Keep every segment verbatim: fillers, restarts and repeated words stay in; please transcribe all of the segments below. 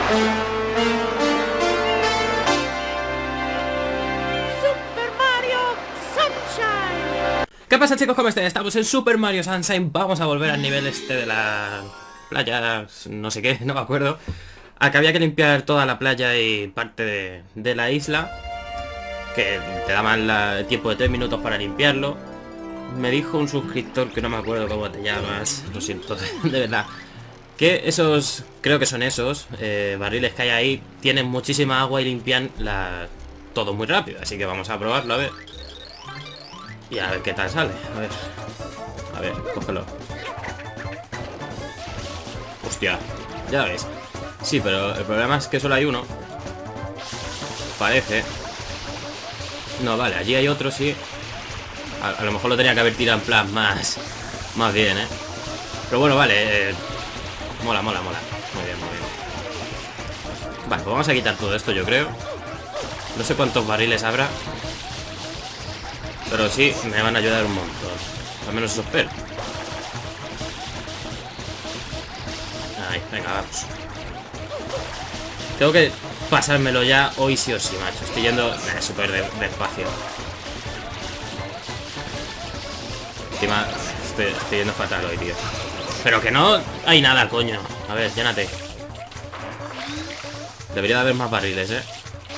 Super Mario Sunshine. ¿Qué pasa, chicos? ¿Cómo están? Estamos en Super Mario Sunshine. Vamos a volver al nivel este de la playa, no sé qué, no me acuerdo. A que había que limpiar toda la playa y parte de, de la isla, que te daban la- el tiempo de tres minutos para limpiarlo. Me dijo un suscriptor, que no me acuerdo cómo te llamas, lo siento, de verdad, que esos, creo que son esos eh, barriles que hay ahí, tienen muchísima agua y limpian la, todo muy rápido. Así que vamos a probarlo, a ver. Y a ver qué tal sale. A ver. A ver, cógelo. Hostia, ya ves. Sí, pero el problema es que solo hay uno. Parece. No, vale, allí hay otro, sí. A, a lo mejor lo tenía que haber tirado en plan más Más bien, eh. Pero bueno, vale, eh, Mola, mola, mola. Muy bien, muy bien. Vale, pues vamos a quitar todo esto, yo creo. No sé cuántos barriles habrá, pero sí, me van a ayudar un montón. Al menos eso espero. Ahí, venga, vamos. Tengo que pasármelo ya hoy sí o sí, macho. Estoy yendo eh, súper de- despacio. Encima, estoy, estoy yendo fatal hoy, tío. Pero que no hay nada, coño. A ver, llénate. Debería de haber más barriles, eh.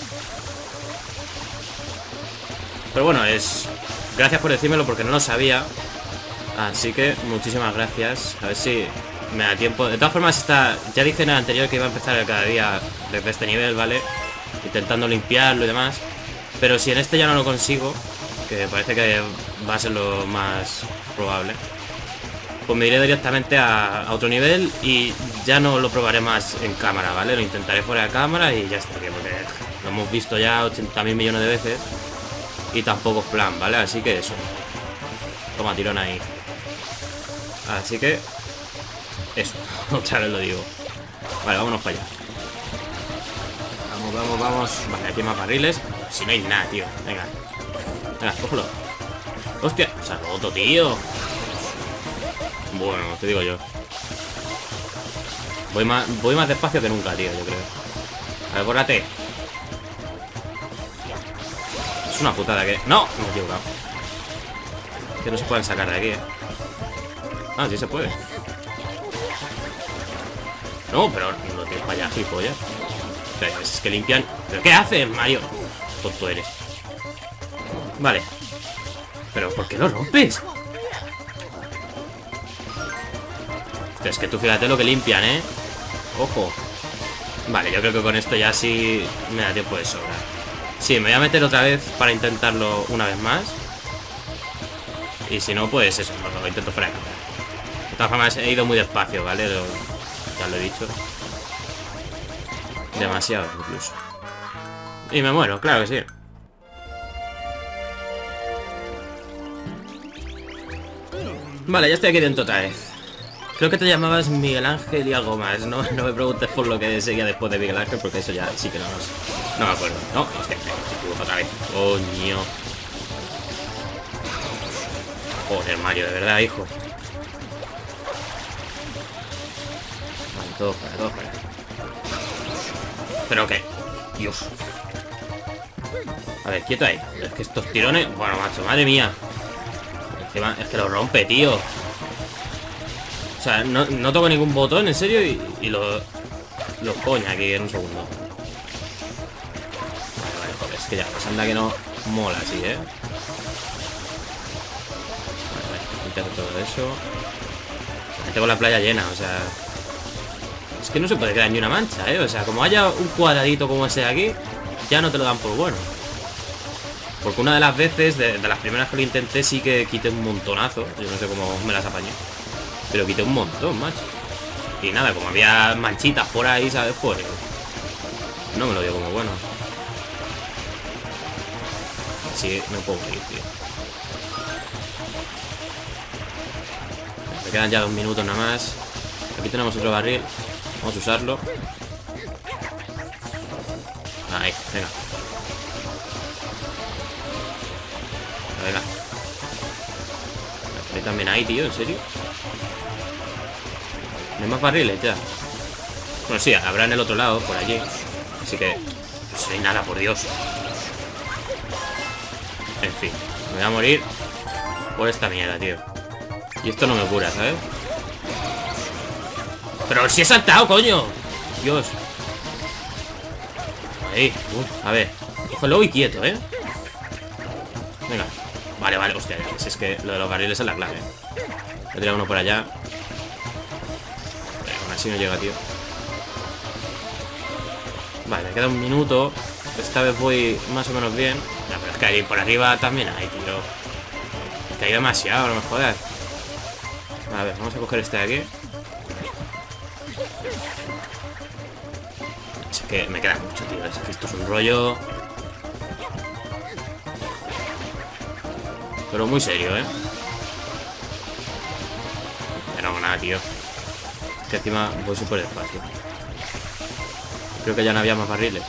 Pero bueno, es... Gracias por decírmelo porque no lo sabía. Así que muchísimas gracias. A ver si me da tiempo. De todas formas, está... ya dije en el anterior que iba a empezar cada día desde este nivel, ¿vale? Intentando limpiarlo y demás. Pero si en este ya no lo consigo, que parece que va a ser lo más probable, pues me iré directamente a, a otro nivel y ya no lo probaré más en cámara, ¿vale? Lo intentaré fuera de cámara y ya está, tío, porque lo hemos visto ya ochenta mil millones de veces. Y tampoco es plan, ¿vale? Así que eso. Toma, tirón ahí. Así que... Eso. Otra vez lo digo. Vale, vámonos para allá. Vamos, vamos, vamos. Vale, aquí hay más barriles. Si no hay nada, tío. Venga. Venga, cógelo. Hostia, se ha roto, tío. Bueno, te digo yo. Voy más, voy más despacio que nunca, tío, yo creo. A ver, bórrate. Es una putada que... ¡No! Me he equivocado. Que no se pueden sacar de aquí, eh. Ah, sí se puede. No, pero no tienes para allá, gilipollas. Pero es que limpian... ¿Pero qué haces, Mario? Tonto eres. Vale. ¿Pero por qué lo rompes? Hostia, es que tú fíjate lo que limpian, ¿eh? Ojo. Vale, yo creo que con esto ya sí me da tiempo de sobra. Sí, me voy a meter otra vez para intentarlo una vez más. Y si no, pues eso, lo intento fuera de cámara. De todas formas, he ido muy despacio, ¿vale? Lo- ya lo he dicho. Demasiado, incluso. Y me muero, claro que sí. Vale, ya estoy aquí dentro otra vez. Creo que te llamabas Miguel Ángel y algo más. No, no me preguntes por lo que seguía después de Miguel Ángel, porque eso ya sí que no, no, sé. No me acuerdo. No, hostia, me equivoco otra vez. Coño. Joder, Mario, de verdad, hijo. Vale, todo fuera, todo fuera. ¿Pero qué? Dios. A ver, quieto ahí. Es que estos tirones... Bueno, macho, madre mía. Encima, es que lo rompe, tío. O sea, no, no toco ningún botón, en serio, y, y lo... Lo coña aquí en un segundo. Vale, vale, joder, es que ya, pues anda que no mola así, ¿eh? Vale, vale, quitar todo eso. Tengo la playa llena, o sea... Es que no se puede quedar ni una mancha, ¿eh? O sea, como haya un cuadradito como ese de aquí, ya no te lo dan por bueno. Porque una de las veces, de, de las primeras que lo intenté, sí que quité un montonazo. Yo no sé cómo me las apañé, pero quité un montón, macho. Y nada, como había manchitas por ahí, ¿sabes? Pues no me lo dio como bueno. Así no puedo morir, tío. Me quedan ya dos minutos nada más. Aquí tenemos otro barril. Vamos a usarlo. Ahí, venga. Venga. Hay también ahí, tío, ¿en serio? No hay más barriles ya. Bueno, sí, habrá en el otro lado, por allí. Así que... Pues no hay nada, por Dios. En fin, me voy a morir por esta mierda, tío. Y esto no me cura, ¿sabes? ¡Pero si he saltado, coño! Dios. Ahí, uh, a ver. Cógelo y quieto, ¿eh? Venga. Vale, vale, hostia, si es que lo de los barriles es la clave. Voy a tirar uno por allá. Vale, aún así no llega, tío. Vale, me queda un minuto. Esta vez voy más o menos bien. No, pero es que ahí por arriba también hay, tío. Que hay demasiado, no me jodas. A ver, vamos a coger este de aquí. Es que me queda mucho, tío. Es que esto es un rollo. Pero muy serio, ¿eh? Pero no, nada, tío. Es que encima voy súper despacio. Creo que ya no había más barriles.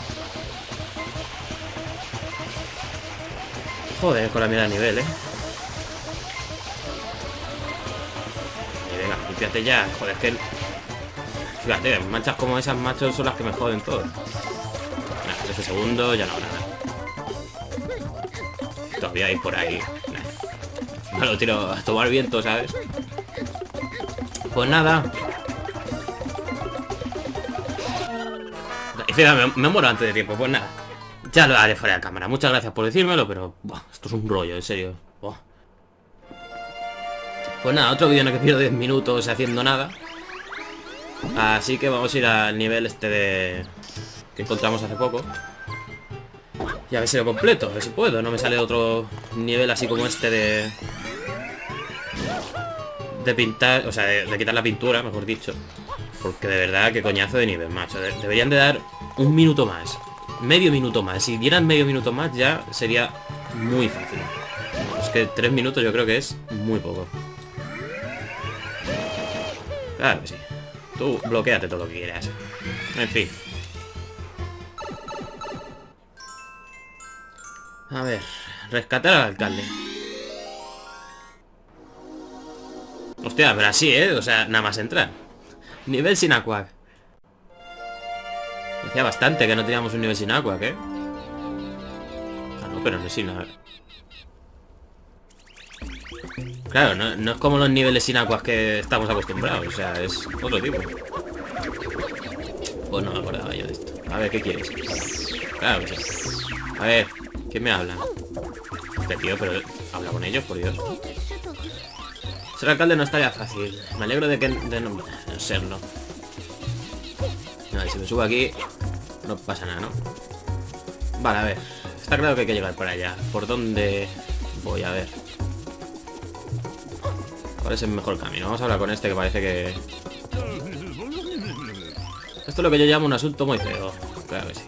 Joder, con la mierda de nivel, ¿eh? Y venga, límpiate ya. Joder, es que... Fíjate, manchas como esas, machos, son las que me joden todo. Nah, trece segundos, ya no habrá nada. Todavía hay por ahí. Nah. Me lo tiro a tomar viento, ¿sabes? Pues nada. Y fíjate, me, me muero antes de tiempo, pues nada. Ya lo haré fuera de cámara. Muchas gracias por decírmelo, pero... Buah, esto es un rollo, en serio. Buah. Pues nada, otro vídeo en el que pierdo diez minutos haciendo nada. Así que vamos a ir al nivel este de... que encontramos hace poco. Y a ver si lo completo, a ver si puedo. No me sale otro nivel así como este de... De pintar, o sea, de, de quitar la pintura, mejor dicho. Porque de verdad, qué coñazo de nivel, macho. De, deberían de dar un minuto más. Medio minuto más. Si dieran medio minuto más ya sería muy fácil. Es que tres minutos yo creo que es muy poco. Claro que sí. Tú bloqueate todo lo que quieras. En fin. A ver. Rescatar al alcalde. Hostia, pero así, ¿eh? O sea, nada más entrar. Nivel sin aqua. Decía bastante que no teníamos un nivel sin aqua, ¿qué? Ah, no, pero no es sin agua. Claro, no, no es como los niveles sin aguas que estamos acostumbrados. O sea, es otro tipo. Pues no me acordaba yo de esto. A ver, ¿qué quieres? Claro que sí. A ver, ¿quién me habla? Este tío, pero habla con ellos, por Dios. Ser alcalde no estaría fácil. Me alegro de que de no, no serlo. A ver, si me subo aquí no pasa nada, ¿no? Vale, a ver. Está claro que hay que llegar por allá. ¿Por dónde voy? A ver. ¿Cuál es el mejor camino? Vamos a hablar con este que parece que... Esto es lo que yo llamo un asunto muy feo. Claro que sí.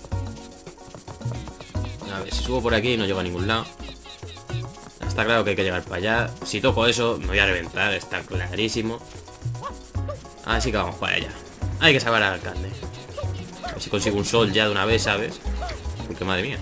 A ver, si subo por aquí no llego a ningún lado. Está claro que hay que llegar para allá. Si toco eso me voy a reventar, está clarísimo. Así que vamos para allá. Hay que salvar al alcalde. A ver si consigo un sol ya de una vez, ¿sabes? Porque madre mía.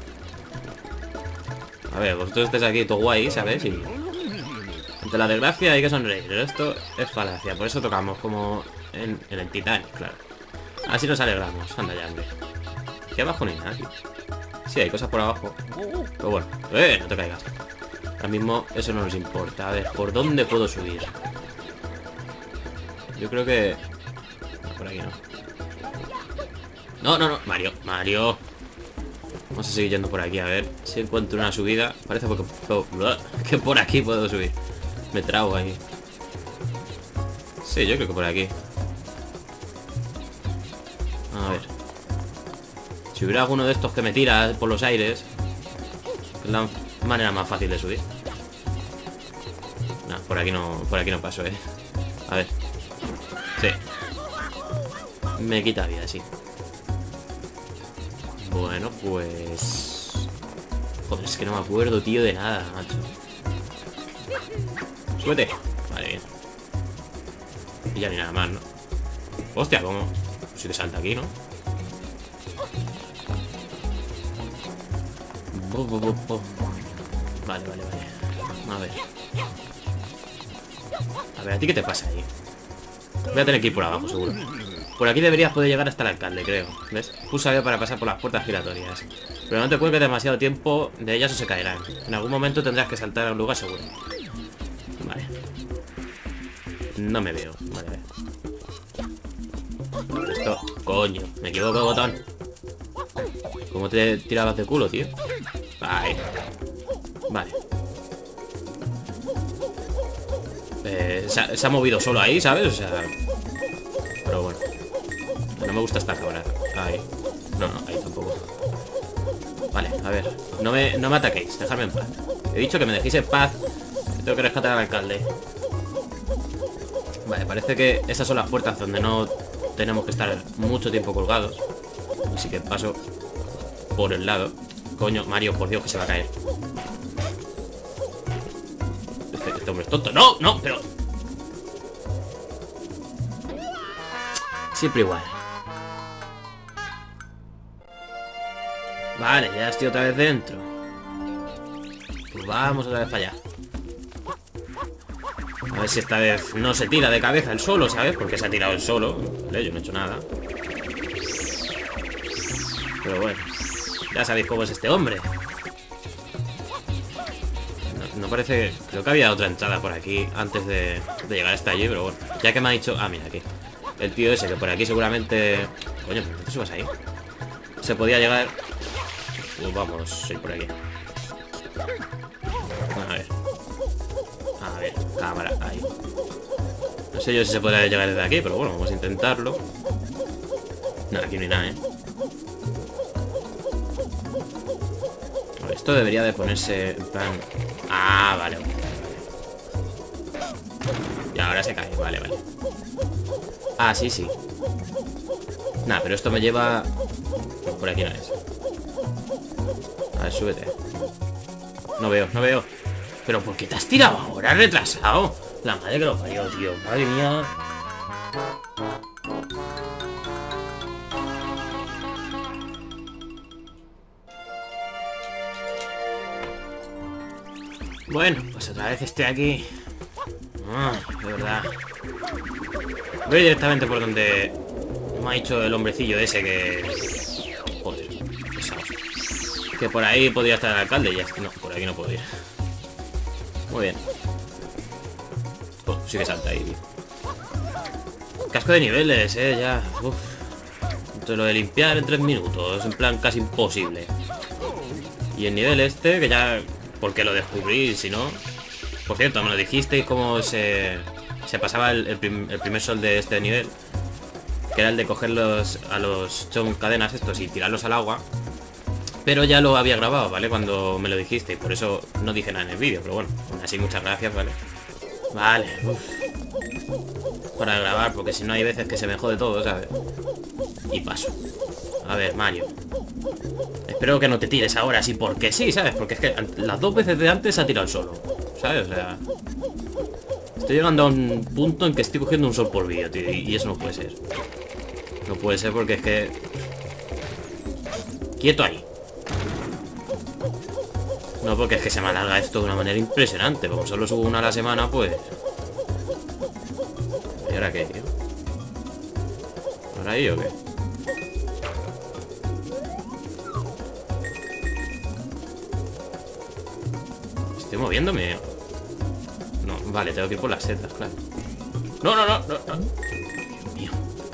A ver, vosotros estáis aquí todo guay, ¿sabes? Y... ante la desgracia hay que sonreír. Pero esto es falacia. Por eso tocamos como en, en el Titanic, claro. Así nos alegramos. Anda ya, hombre. Aquí abajo no hay nada, tío. Sí, hay cosas por abajo. Pero bueno. ¡Eh! No te caigas. Ahora mismo eso no nos importa. A ver, ¿por dónde puedo subir? Yo creo que... no, por aquí no. No, no, no. Mario, Mario. Vamos a seguir yendo por aquí, a ver si encuentro una subida. Parece porque... que por aquí puedo subir. Me trago ahí. Sí, yo creo que por aquí. A ver. Si hubiera alguno de estos que me tira por los aires, es la manera más fácil de subir. No, por aquí no, por aquí no paso, eh. A ver. Sí. Me quita vida, sí. Bueno, pues... joder, es que no me acuerdo, tío, de nada, macho. Súbete. Vale, bien. Y ya ni nada más, ¿no? Hostia, ¿cómo? Si te salta aquí, ¿no? Vale, vale, vale. A ver. A ver, ¿a ti qué te pasa ahí? Voy a tener que ir por abajo, seguro. Por aquí deberías poder llegar hasta el alcalde, creo. ¿Ves? Pulsa B para pasar por las puertas giratorias. Pero no te cuelgues demasiado tiempo de ellas o se caerán. En algún momento tendrás que saltar a un lugar seguro. Vale. No me veo. Vale, vale. Esto... Coño, me equivoco de botón. ¿Cómo te tirabas de culo, tío? Ahí. Vale. Eh, se, ha, se ha movido solo ahí, ¿sabes? O sea... Pero bueno. No me gusta esta cabra. Ahí. No, no, ahí tampoco. Vale, a ver. No me, no me ataquéis, dejadme en paz. He dicho que me dejéis en paz. Tengo que rescatar al alcalde. Vale, parece que esas son las puertas donde no tenemos que estar mucho tiempo colgados. Así que paso por el lado. Coño, Mario, por Dios, que se va a caer. Este, este hombre es tonto. ¡No! ¡No! Pero... Siempre igual. Vale, ya estoy otra vez dentro. Pues vamos otra vez para allá. A ver si esta vez no se tira de cabeza el solo, ¿sabes? Porque se ha tirado el solo. Vale, yo no he hecho nada. Pero bueno, ya sabéis cómo es este hombre. No, no parece... Creo que había otra entrada por aquí antes de, de llegar hasta allí, pero bueno. Ya que me ha dicho... Ah, mira, aquí. El tío ese, que por aquí seguramente... Coño, ¿por qué te subas ahí? Se podía llegar... Pues vamos, ir por aquí. A ver. A ver, cámara, ahí. No sé yo si se podrá llegar desde aquí, pero bueno, vamos a intentarlo. No, aquí no hay nada, ¿eh? A ver, esto debería de ponerse en plan... Ah, vale, vale, vale. Y ahora se cae, vale, vale. Ah, sí, sí. Nah, pero esto me lleva... Por aquí no es. A ver, súbete. No veo, no veo. ¿Pero por qué te has tirado ahora, retrasado? La madre que lo parió, tío. Madre mía. Bueno, pues otra vez estoy aquí. Ah, de verdad. Voy directamente por donde me ha dicho el hombrecillo ese que... Joder, pesados. Que por ahí podría estar el alcalde. Ya es que no, por aquí no puedo ir. Muy bien. Oh, sí que salta ahí, tío. Casco de niveles, eh, ya. Uf. Entonces lo de limpiar en tres minutos. En plan casi imposible. Y el nivel este, que ya... Porque lo descubrí, si no... Por cierto, me lo dijisteis cómo se... Se pasaba el, el, prim, el primer sol de este nivel. Que era el de cogerlos a los chon cadenas estos y tirarlos al agua. Pero ya lo había grabado, ¿vale? Cuando me lo dijiste. Y por eso no dije nada en el vídeo. Pero bueno, aún así muchas gracias, ¿vale? Vale, uf. Para grabar, porque si no hay veces que se me jode todo, ¿sabes? Y paso. A ver, Mario. Espero que no te tires ahora así porque sí, ¿sabes? Porque es que las dos veces de antes se ha tirado el solo, ¿sabes? O sea... Estoy llegando a un punto en que estoy cogiendo un sol por vídeo, tío. Y eso no puede ser. No puede ser porque es que... Quieto ahí. No, porque es que se me alarga esto de una manera impresionante. Como solo subo una a la semana, pues... ¿Y ahora qué, tío? ¿Ahora ahí o qué? Estoy moviéndome. No, vale, tengo que ir por las setas, claro. No, no, no, no, no. Dios mío.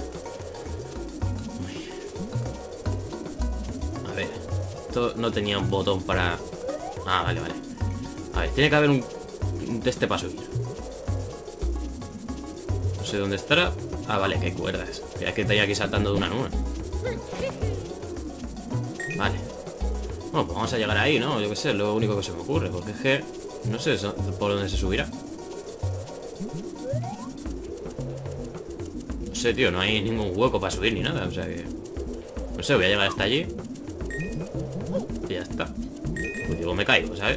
A ver. Esto no tenía un botón para... Ah, vale, vale. A ver, tiene que haber un, un de este para subir. No sé dónde estará. Ah, vale, que hay cuerdas. Es que tenía que ir saltando de una en una. Vale. Bueno, pues vamos a llegar ahí, ¿no? Yo qué sé, es lo único que se me ocurre. Porque es que... No sé por dónde se subirá. No sé, tío, no hay ningún hueco para subir ni nada. O sea que... No sé, voy a llegar hasta allí. Y ya está. Pues digo, me caigo, ¿sabes?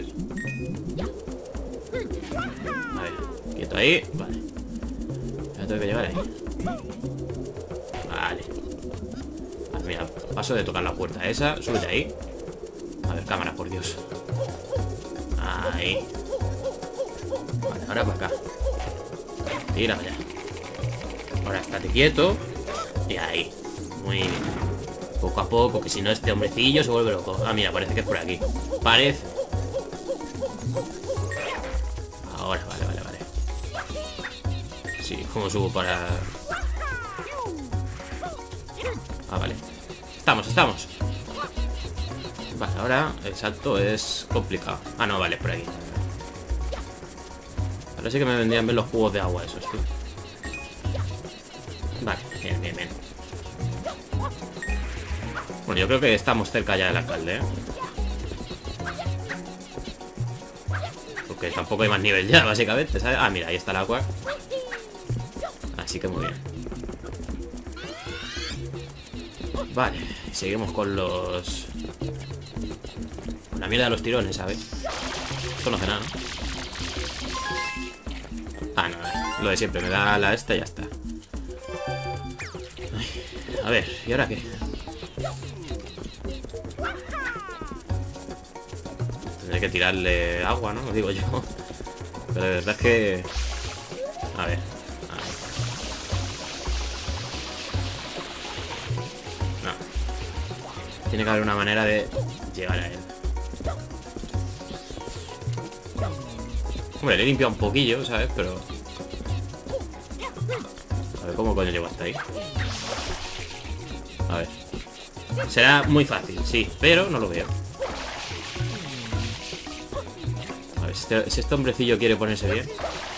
A ver, quieto ahí. Vale. Ya tengo que llegar ahí. Vale. Vale, mira, paso de tocar la puerta esa. Súbete ahí. A ver, cámara, por Dios. Ahí. Vale, ahora para acá. Tira allá. Ahora estate quieto. Y ahí. Muy bien. Poco a poco, que si no este hombrecillo se vuelve loco. Ah, mira, parece que es por aquí. Parece. Ahora, vale, vale, vale. Sí, ¿cómo subo para...? Ah, vale. Estamos, estamos. Vale, ahora el salto es complicado. Ah, no, vale, es por aquí. Ahora sí que me vendrían bien los jugos de agua esos, tío. Vale, bien, bien, bien. Bueno, yo creo que estamos cerca ya del alcalde, ¿eh? Porque tampoco hay más nivel ya, básicamente, ¿sabes? Ah, mira, ahí está el agua. Así que muy bien. Vale, seguimos con los... La mierda de los tirones, ¿sabes? Esto no hace nada, ¿no? Ah, no, no, lo de siempre, me da la esta y ya está. Ay, a ver, ¿y ahora qué? Tendré que tirarle agua, ¿no? Lo digo yo. Pero de verdad es que... A ver. No. Tiene que haber una manera de llegar a él. Hombre, le he limpiado un poquillo, ¿sabes? Pero... A ver, ¿cómo coño llego hasta ahí? A ver. Será muy fácil, sí, pero no lo veo. A ver, si este, si este hombrecillo quiere ponerse bien.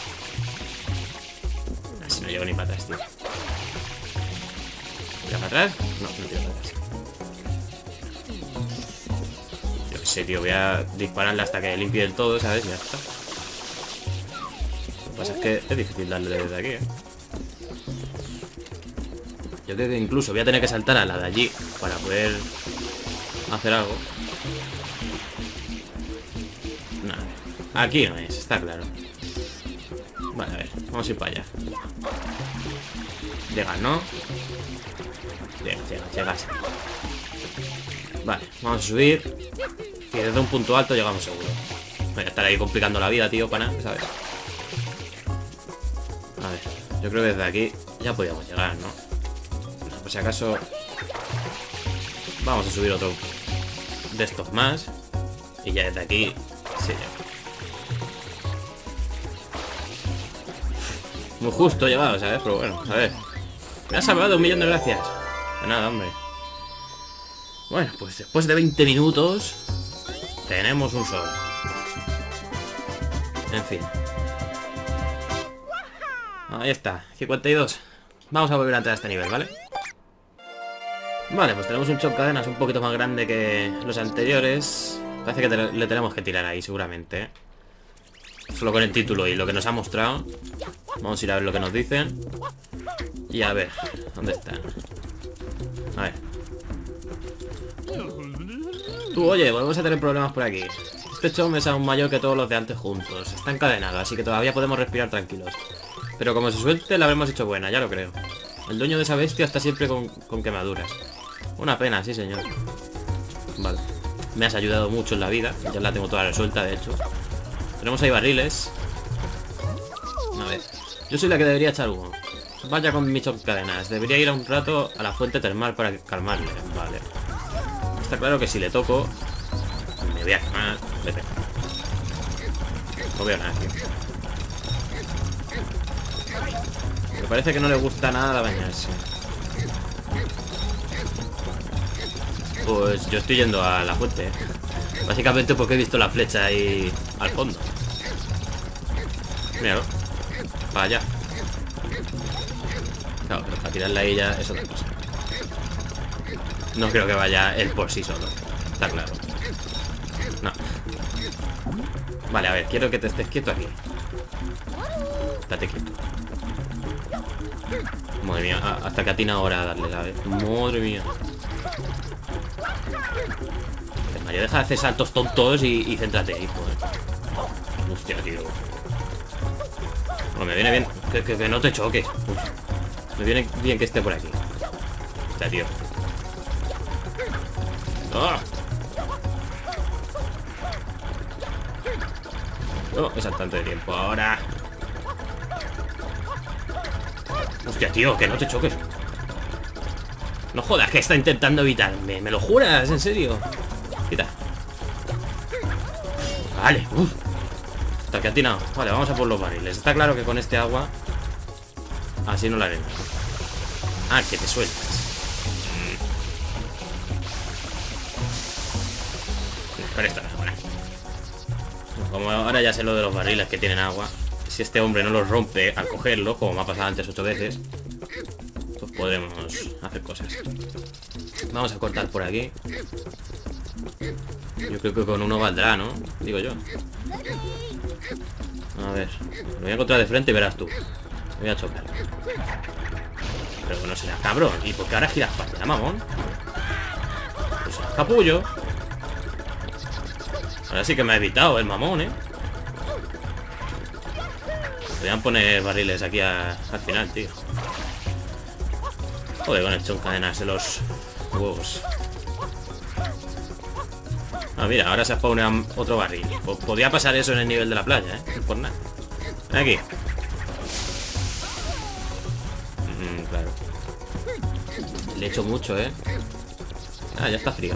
Así no llego ni para atrás, tío. ¿Tira para atrás? No, no tiro para atrás. Yo qué sé, tío, voy a dispararle hasta que limpie del todo, ¿sabes? Y ya está. Lo que pasa es que es difícil darle desde aquí, ¿eh? Yo creo que incluso voy a tener que saltar a la de allí para poder hacer algo. Nada. Aquí no es, está claro. Vale, a ver, vamos a ir para allá. Llegas, ¿no? Llegas, llegas, llegas. Vale, vamos a subir. Y desde un punto alto llegamos seguro. Voy a estar ahí complicando la vida, tío, para nada, ¿sabes? A ver, yo creo que desde aquí ya podíamos llegar, ¿no? Por si acaso vamos a subir otro de estos más. Y ya desde aquí sí. Muy justo llevado, ¿sabes? Pero bueno, a ver. Me ha salvado, un millón de gracias. De nada, hombre. Bueno, pues después de veinte minutos tenemos un sol. En fin. Ahí está, cincuenta y dos. Vamos a volver a entrar a este nivel, ¿vale? Vale, pues tenemos un chop cadenas un poquito más grande que los anteriores. Parece que te le tenemos que tirar ahí, seguramente, ¿eh? Solo con el título y lo que nos ha mostrado. Vamos a ir a ver lo que nos dicen. Y a ver, ¿dónde están? A ver. Tú, oye, volvemos a tener problemas por aquí. Este chop es aún mayor que todos los de antes juntos. Está encadenado, así que todavía podemos respirar tranquilos. Pero como se suelte, la habremos hecho buena, ya lo creo. El dueño de esa bestia está siempre con, con quemaduras. Una pena, sí señor. Vale. Me has ayudado mucho en la vida. Ya la tengo toda resuelta, de hecho. Tenemos ahí barriles. A ver. Yo soy la que debería echar humo. Vaya con mi chop cadenas. Debería ir a un rato a la fuente termal para calmarle. Vale. Está claro que si le toco me voy a quemar. Vete. No veo nada, tío. Me parece que no le gusta nada bañarse. Pues yo estoy yendo a la fuente, ¿eh? Básicamente porque he visto la flecha ahí al fondo. Míralo. Para allá. Claro, pero para tirarla ahí ya es otra cosa. No creo que vaya él por sí solo. Está claro. No. Vale, a ver, quiero que te estés quieto aquí. Estate quieto. Madre mía, hasta que atina ahora a darle, ¿sabes? Madre mía. Mario, deja de hacer saltos tontos y, y céntrate ahí, joder. Hostia, tío. Bueno, me viene bien que, que, que no te choques. Uf. Me viene bien que esté por aquí. Hostia, tío. ¡Oh! Oh, es saltante de tiempo ahora. Hostia, tío, que no te choques. No jodas, que está intentando evitarme. ¿Me lo juras? ¿En serio? Quita. Vale, uff. Hasta que ha tirado. Vale, vamos a por los barriles. Está claro que con este agua así no la haremos. Ah, que te sueltas. Pero esta no es buena. Como ahora ya sé lo de los barriles que tienen agua. Si este hombre no los rompe al cogerlo, como me ha pasado antes ocho veces, pues podremos hacer cosas. Vamos a cortar por aquí. Yo creo que con uno valdrá, ¿no? Digo yo. A ver, lo voy a encontrar de frente y verás tú. Me voy a chocar. Pero no será cabrón. ¿Y por qué ahora giras para allá, mamón? Pues será capullo. Ahora sí que me ha evitado el mamón, ¿eh? Podrían poner barriles aquí a, al final, tío. Joder, con esto encadenarse los huevos. Ah, mira, ahora se ha spawnado otro barril. Podría pasar eso en el nivel de la playa, ¿eh? No por nada. Ven aquí. Mm, claro. Le echo mucho, ¿eh? Ah, ya está frío.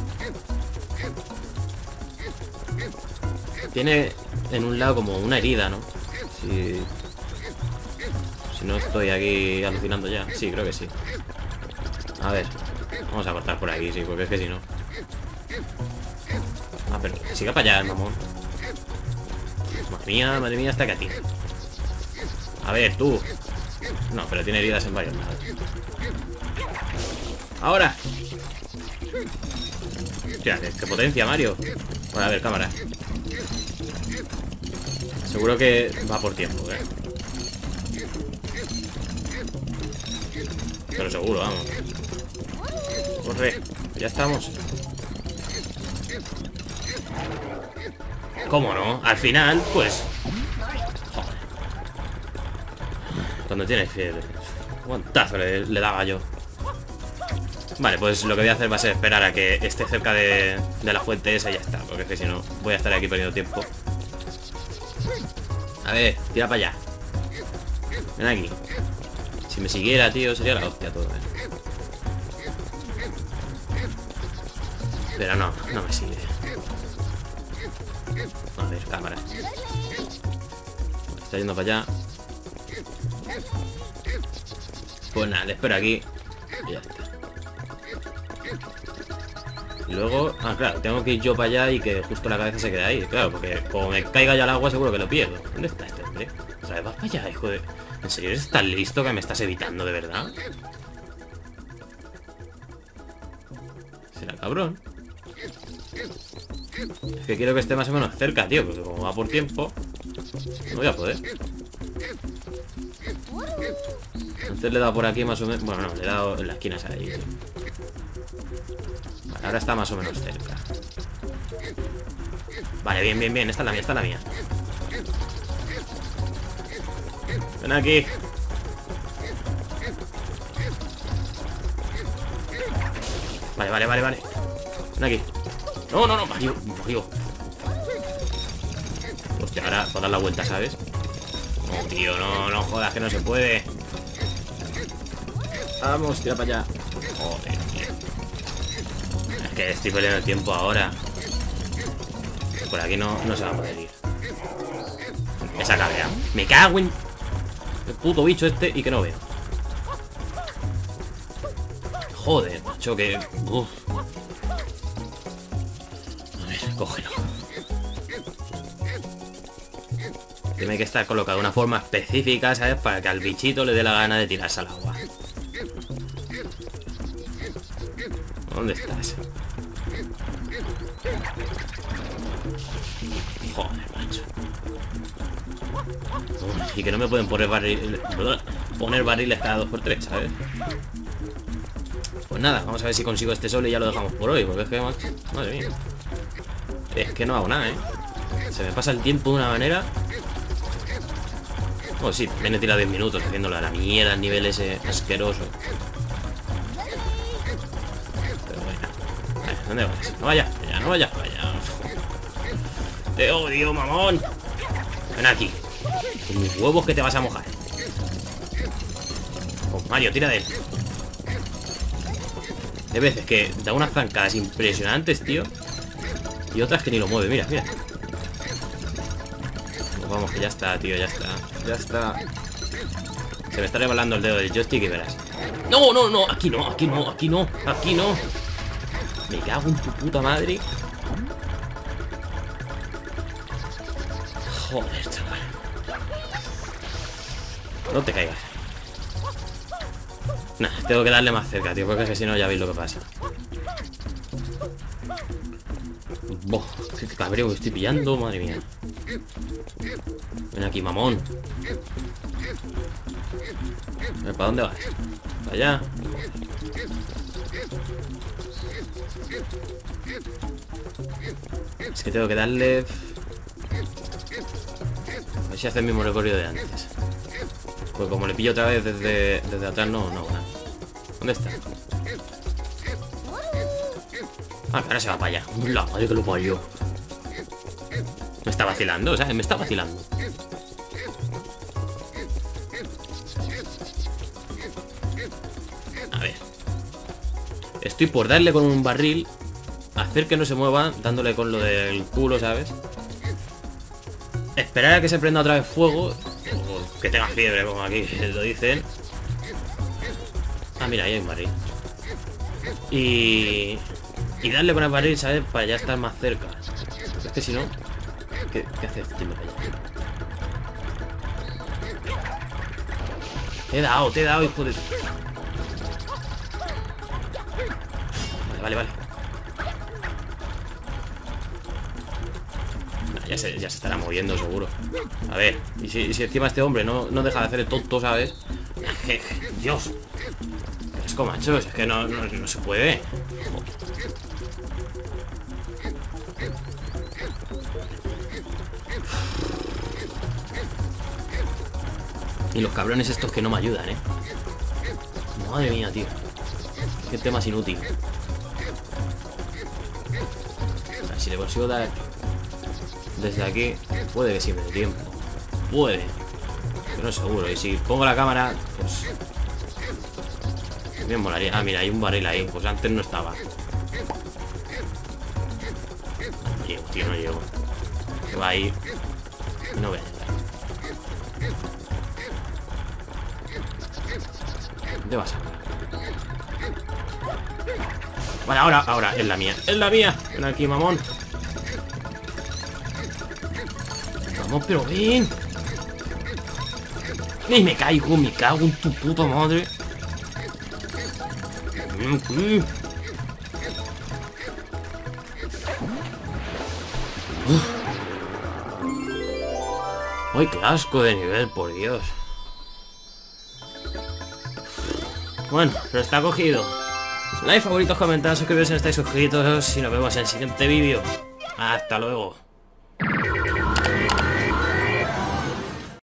Tiene en un lado como una herida, ¿no? Si... Si no estoy aquí alucinando ya. Sí, creo que sí. A ver. Vamos a cortar por aquí, sí, porque es que si no... Ah, pero siga para allá, el mamón. Madre mía, madre mía, hasta que a ti. A ver, tú. No, pero tiene heridas en varios lados. ¡Ahora! Hostia, qué, qué potencia, Mario. Bueno, a ver, cámara. Seguro que va por tiempo, ¿eh? Pero seguro, vamos. Corre, ya estamos. ¿Cómo no? Al final, pues... Joder. Cuando tienes fiebre. Guantazo le, le daba yo. Vale, pues lo que voy a hacer va a ser esperar a que esté cerca de, de la fuente esa y ya está. Porque es que si no, voy a estar aquí perdiendo tiempo. A ver, tira para allá. Ven aquí. Si me siguiera, tío, sería la hostia todo, ¿eh? Pero no, no me sigue. A ver, cámara. Está yendo para allá. Pues nada, le espero aquí. Y ya está. Y luego... Ah, claro, tengo que ir yo para allá y que justo la cabeza se quede ahí. Claro, porque como me caiga ya al agua seguro que lo pierdo. ¿Dónde está este hombre? O sea, vas para allá, hijo de... ¿En serio eres tan listo que me estás evitando, de verdad? Será cabrón. Es que quiero que esté más o menos cerca, tío, porque como va por tiempo, no voy a poder. Antes le he dado por aquí más o menos... Bueno, no, le he dado en las esquinas ahí, sí. Vale, ahora está más o menos cerca. Vale, bien, bien, bien, esta es la mía, esta es la mía. Ven aquí. Vale, vale, vale, vale. Ven aquí. No, no, no, Mario, Mario. Hostia, ahora puedo dar la vuelta, ¿sabes? No, tío, no, no jodas, que no se puede. Vamos, tira para allá. Joder, tío. Es que estoy perdiendo el tiempo ahora. Por aquí no, no se va a poder ir. Esa cabrea. Me cago en... el puto bicho este y que no veo. Joder, macho, que... Uf. A ver, cógelo. Tiene que estar colocado de una forma específica, ¿sabes? Para que al bichito le dé la gana de tirarse al agua. ¿Dónde estás? Joder, macho. Uf, y que no me pueden poner barriles... Poner barriles cada dos por tres, ¿sabes? Pues nada, vamos a ver si consigo este solo y ya lo dejamos por hoy. Porque es que, madre mía, es que no hago nada, ¿eh? Se me pasa el tiempo de una manera. Oh, sí, me he tirado diez minutos haciéndolo a la mierda, al nivel ese asqueroso. Pero bueno. Vale, ¿dónde vas? No vayas, ya, no vayas, vaya. Te odio, mamón. Ven aquí. Con mis huevos que te vas a mojar. Oh, Mario, tira de él. Hay veces que da unas zancadas impresionantes, tío. Y otras que ni lo mueve, mira, mira. Pues vamos, que ya está, tío, ya está. Ya está. Se me está rebalando el dedo del joystick y verás. No, no, no, aquí no, aquí no, aquí no, aquí no. Me cago en tu puta madre. Joder, chaval. No te caigas. Nah, tengo que darle más cerca, tío, porque es que si no ya veis lo que pasa. Boh, qué cabreo que estoy pillando, madre mía. Ven aquí, mamón. A ver, ¿para dónde vas? ¿Para allá? Es que tengo que darle... A ver si hace el mismo recorrido de antes. Pues como le pillo otra vez desde, desde atrás, no, no, no. ¿Dónde está? Ah, que ahora se va para allá. La madre que lo parió. Me está vacilando, o sea, me está vacilando. A ver. Estoy por darle con un barril, hacer que no se mueva, dándole con lo del culo, ¿sabes? Esperar a que se prenda otra vez fuego, o que tenga fiebre, como aquí lo dicen. Ah, mira, ahí hay un barril. Y... Y darle con el barril, ¿sabes? Para ya estar más cerca. Es que si no... ¿Qué, qué hace este tío para allá? Te he dado, te he dado, hijo de... Vale, vale, vale. Nah, ya, se, ya se estará moviendo, seguro. A ver, y si, y si encima este hombre no, no deja de hacer el tonto, ¿sabes? Dios. Qué asco, macho, es que no, no, no se puede. Y los cabrones estos que no me ayudan, ¿eh? Madre mía, tío. Qué tema más inútil. A ver, si le consigo dar desde aquí, puede que sí me dé tiempo. Puede. Pero no seguro. Y si pongo la cámara, pues... Bien molaría. Ah, mira, hay un barril ahí. Pues antes no estaba. No llego, tío, no llego. Se va ahí. No voy a llegar. ¿Dónde vas? Vale, ahora, ahora, es la mía. Es la mía. Ven aquí, mamón. Vamos, pero ven. Y me caigo, me cago en tu puta madre. Uy, qué asco de nivel, por Dios. Bueno, pero está cogido. Like, favoritos, comentarios, suscribiros si no estáis suscritos y nos vemos en el siguiente vídeo. Hasta luego.